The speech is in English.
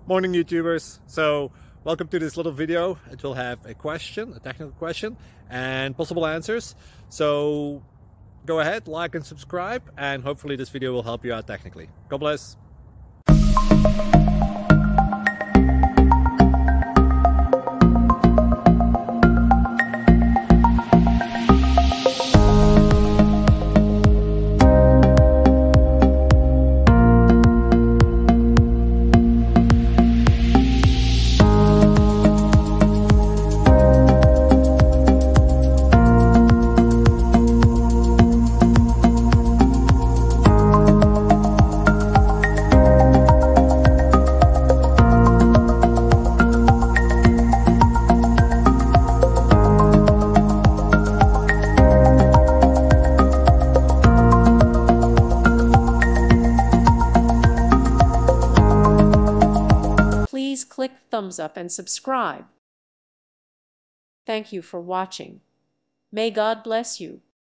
Morning YouTubers. So welcome to this little video. It will have a question, a technical question, and possible answers. So go ahead, like and subscribe, and hopefully this video will help you out technically. God bless. Please click thumbs up and subscribe. Thank you for watching. May God bless you.